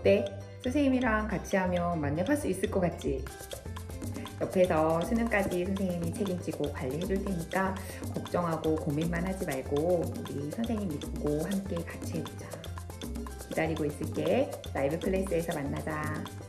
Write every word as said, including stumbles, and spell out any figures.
어때? 선생님이랑 같이 하면 만렙할 수 있을 것 같지? 옆에서 수능까지 선생님이 책임지고 관리해 줄 테니까 걱정하고 고민만 하지 말고 우리 선생님 믿고 함께 같이 해보자. 기다리고 있을게. 라이브 클래스에서 만나자.